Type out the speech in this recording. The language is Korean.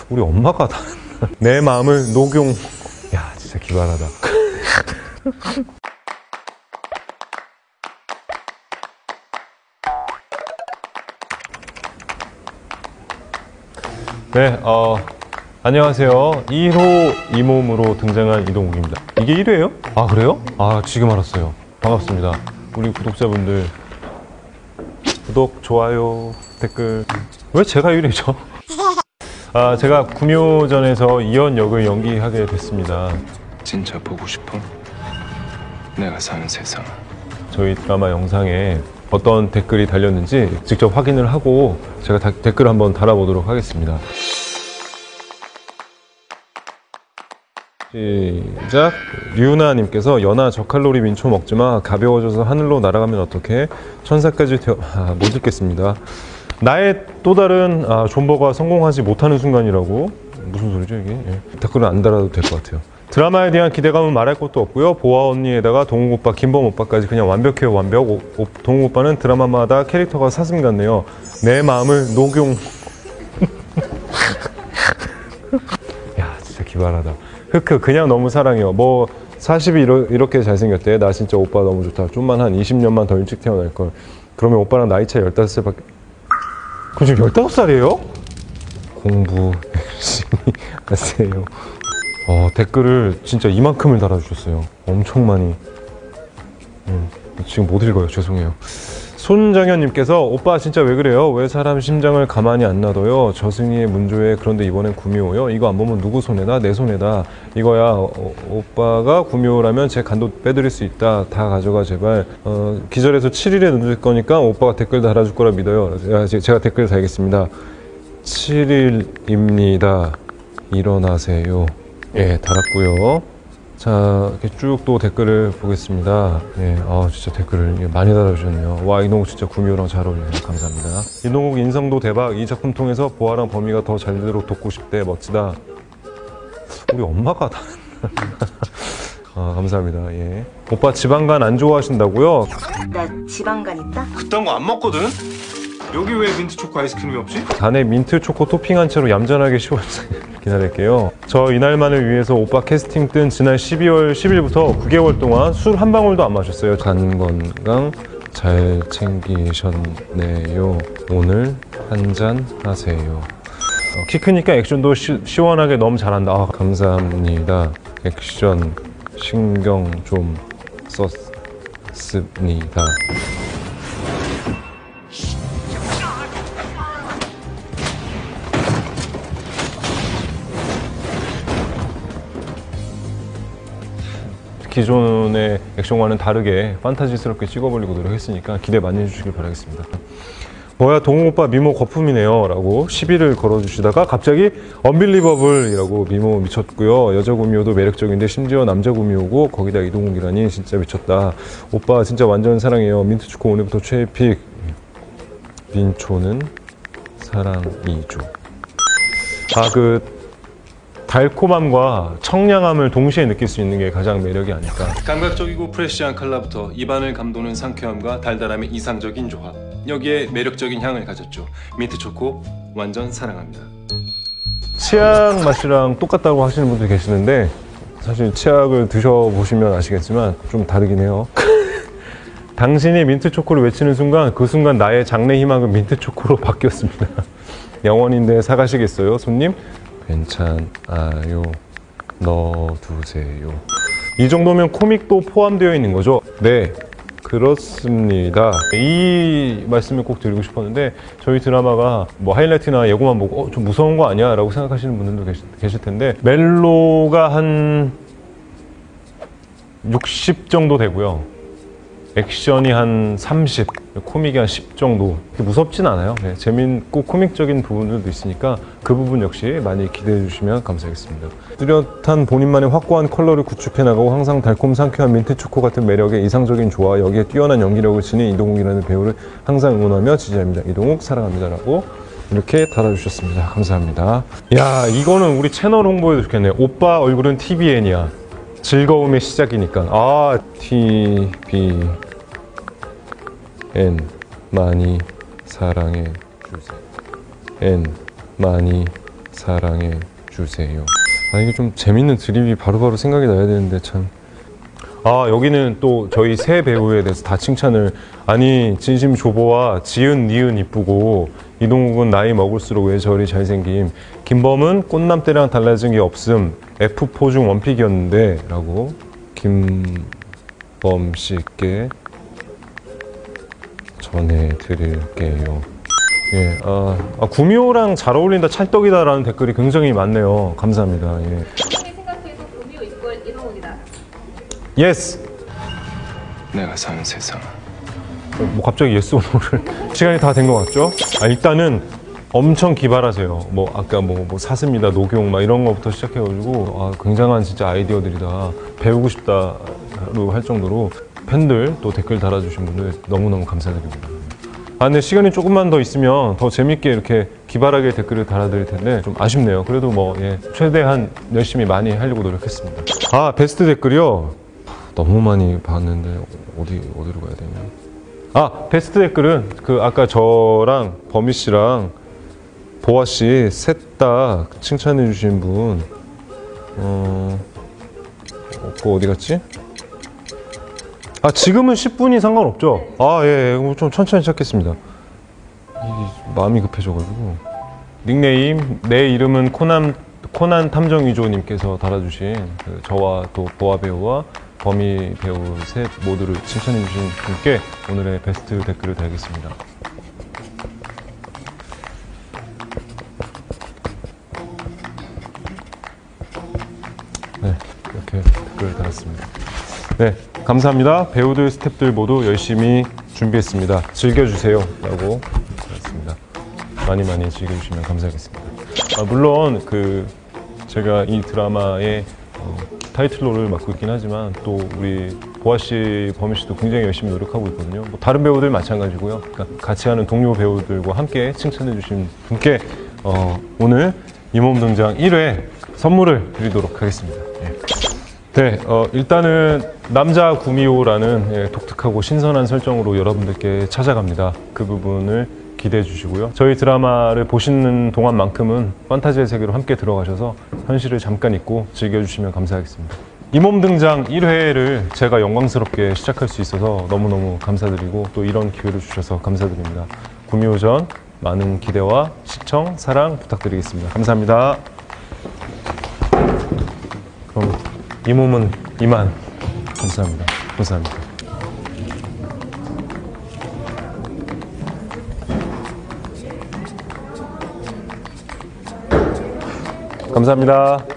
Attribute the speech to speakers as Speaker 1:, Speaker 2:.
Speaker 1: 우리 엄마가 다 내 마음을 녹용. 야, 진짜 기발하다. 네, 안녕하세요. 1호 이몸으로 등장한 이동욱입니다. 이게 1회예요? 아, 그래요? 아, 지금 알았어요. 반갑습니다. 우리 구독자분들 구독, 좋아요, 댓글. 왜 제가 1회죠? 제가 구묘전에서 이연 역을 연기하게 됐습니다.
Speaker 2: 진짜 보고 싶어? 내가 사는 세상.
Speaker 1: 저희 드라마 영상에 어떤 댓글이 달렸는지 직접 확인을 하고 제가 댓글을 한번 달아보도록 하겠습니다. 시작. 류나님께서 연아 저칼로리 민초 먹지마. 가벼워져서 하늘로 날아가면 어떡해? 천사까지 못 읽겠습니다. 나의 또 다른 존버가 성공하지 못하는 순간이라고. 무슨 소리죠 이게? 예. 댓글은 안 달아도 될 것 같아요. 드라마에 대한 기대감은 말할 것도 없고요. 보아 언니에다가 동욱 오빠, 김범 오빠까지 그냥 완벽해요. 완벽. 동욱 오빠는 드라마마다 캐릭터가 사슴 같네요. 내 마음을 녹용. 야, 진짜 기발하다. 흑흑 그냥 너무 사랑해요. 뭐 40이 이렇게 잘생겼대. 나 진짜 오빠 너무 좋다. 좀만 한 20년만 더 일찍 태어날걸. 그러면 오빠랑 나이 차이 15살밖에. 그럼 지금 15살이에요? 공부 열심히 하세요. 댓글을 진짜 이만큼을 달아주셨어요. 엄청 많이. 지금 못 읽어요. 죄송해요. 손정현님께서 오빠 진짜 왜 그래요? 왜 사람 심장을 가만히 안 놔둬요? 저승이의 문조에. 그런데 이번엔 구미호요? 이거 안 보면 누구 손해다? 내 손해다. 이거야. 오빠가 구미호라면 제 간도 빼드릴 수 있다. 다 가져가 제발. 기절해서 7일에 늦을 거니까 오빠가 댓글 달아줄 거라 믿어요. 제가 댓글 달겠습니다. 7일입니다. 일어나세요. 예, 달았고요. 자, 이렇게 쭉 또 댓글을 보겠습니다. 예, 진짜 댓글을 많이 달아주셨네요. 와, 이동욱 진짜 구미호랑 잘 어울려요. 감사합니다. 이동욱 인성도 대박. 이 작품 통해서 보아랑 범이가 더 잘되도록 돕고 싶대. 멋지다. 우리 엄마가 다. 감사합니다. 예. 오빠 지방간 안 좋아하신다고요?
Speaker 3: 나 지방간 있다?
Speaker 4: 그딴 거 안 먹거든? 여기 왜 민트 초코 아이스크림이 없지?
Speaker 1: 간에 민트 초코 토핑한 채로 얌전하게 씌워주세요. 기다릴게요. 저 이날만을 위해서 오빠 캐스팅 뜬 지난 12월 10일부터 9개월 동안 술 한 방울도 안 마셨어요. 간 건강 잘 챙기셨네요. 오늘 한잔 하세요. 키 크니까 액션도 시원하게 너무 잘한다. 감사합니다. 액션 신경 좀 썼습니다. 기존의 액션과는 다르게 판타지스럽게 찍어보려고 노력했으니까 기대 많이 해주시길 바라겠습니다. 뭐야 동욱 오빠 미모 거품이네요 라고 시비를 걸어주시다가 갑자기 언빌리버블 이라고 미모 미쳤고요. 여자 구미호도 매력적인데 심지어 남자 구미호고 거기다 이동욱이라니 진짜 미쳤다. 오빠 진짜 완전 사랑해요. 민트초코 오늘부터 최애픽. 민초는 사랑이죠. 달콤함과 청량함을 동시에 느낄 수 있는 게 가장 매력이 아닐까.
Speaker 2: 감각적이고 프레시한 컬러부터 입안을 감도는 상쾌함과 달달함의 이상적인 조합. 여기에 매력적인 향을 가졌죠. 민트 초코 완전 사랑합니다.
Speaker 1: 치약 맛이랑 똑같다고 하시는 분들 계시는데 사실 치약을 드셔보시면 아시겠지만 좀 다르긴 해요. 당신이 민트 초코를 외치는 순간 그 순간 나의 장래 희망은 민트 초코로 바뀌었습니다. 영원인데 사가시겠어요 손님? 괜찮아요. 넣어두세요. 이 정도면 코믹도 포함되어 있는 거죠? 네, 그렇습니다. 이 말씀을 꼭 드리고 싶었는데 저희 드라마가 뭐 하이라이트나 예고만 보고 좀 무서운 거 아니야? 라고 생각하시는 분들도 계실 텐데 멜로가 한 60 정도 되고요. 액션이 한 30, 코믹이 한 10 정도. 무섭진 않아요. 네, 재밌고 코믹적인 부분들도 있으니까 그 부분 역시 많이 기대해 주시면 감사하겠습니다. 뚜렷한 본인만의 확고한 컬러를 구축해 나가고 항상 달콤 상쾌한 민트 초코 같은 매력의 이상적인 조화, 여기에 뛰어난 연기력을 지닌 이동욱이라는 배우를 항상 응원하며 지지합니다. 이동욱 사랑합니다 라고 이렇게 달아주셨습니다. 감사합니다. 야, 이거는 우리 채널 홍보해도 좋겠네요. 오빠 얼굴은 TVN이야. 즐거움의 시작이니까. TVN 많이 사랑해 주세요. N 많이 사랑해 주세요. 아, 이게 좀 재밌는 드립이 바로바로 생각이 나야 되는데 참. 아, 여기는 또 저희 새 배우에 대해서 다 칭찬을. 아니, 진심 조보와 지은 니은 이쁘고 이동욱은 나이 먹을수록 왜 저리 잘생김, 김범은 꽃남때랑 달라진 게 없음, F4 중 원픽이었는데 라고 김범 씨께 전해드릴게요. 예, 구미호랑 잘 어울린다, 찰떡이다라는 댓글이 굉장히 많네요. 감사합니다. 예.
Speaker 5: 생각해도 구미호 이꼴 이동욱이다.
Speaker 1: 예스!
Speaker 2: 내가 사는 세상.
Speaker 1: 뭐 갑자기 예스 오노를 시간이 다 된 것 같죠? 아, 일단은 엄청 기발하세요. 뭐 아까 뭐 사슴이다, 녹용 막 이런 거부터 시작해가지고 아, 굉장한 진짜 아이디어들이다. 배우고 싶다로 할 정도로 팬들 또 댓글 달아주신 분들 너무너무 감사드립니다. 아, 근데 시간이 조금만 더 있으면 더 재밌게 이렇게 기발하게 댓글을 달아드릴 텐데 좀 아쉽네요. 그래도 뭐 예, 최대한 열심히 많이 하려고 노력했습니다. 아, 베스트 댓글이요? 너무 많이 봤는데 어디로 가야 되냐? 아, 베스트 댓글은 그 아까 저랑 범희 씨랑 보아 씨 셋 다 칭찬해 주신 분, 그거 어디 갔지? 아, 지금은 10분이 상관없죠? 아, 예, 좀 천천히 시작했습니다. 마음이 급해져가지고. 닉네임 내 이름은 코난 탐정위조님께서 달아주신 그 저와 또 보아 배우와 범희 배우 셋 모두를 칭찬해주신 분께 오늘의 베스트 댓글을 달겠습니다. 네, 이렇게 댓글을 달았습니다. 네, 감사합니다. 배우들, 스태프들 모두 열심히 준비했습니다. 즐겨주세요 라고 달았습니다. 많이 즐겨주시면 감사하겠습니다. 아, 물론 제가 이 드라마의 타이틀로를 맡고 있긴 하지만 또 우리 보아 씨, 범희 씨도 굉장히 열심히 노력하고 있거든요. 뭐 다른 배우들 마찬가지고요. 그러니까 같이 하는 동료 배우들과 함께 칭찬해 주신 분께 오늘 이 몸 등장 1회 선물을 드리도록 하겠습니다. 예. 네, 일단은 남자 구미호라는 예, 독특하고 신선한 설정으로 여러분들께 찾아갑니다. 그 부분을 기대해 주시고요. 저희 드라마를 보시는 동안만큼은 판타지의 세계로 함께 들어가셔서 현실을 잠깐 잊고 즐겨주시면 감사하겠습니다. 이 몸 등장 1회를 제가 영광스럽게 시작할 수 있어서 너무너무 감사드리고 또 이런 기회를 주셔서 감사드립니다. 구미호전 많은 기대와 시청, 사랑 부탁드리겠습니다. 감사합니다. 그럼 이 몸은 이만. 감사합니다. 감사합니다. 감사합니다.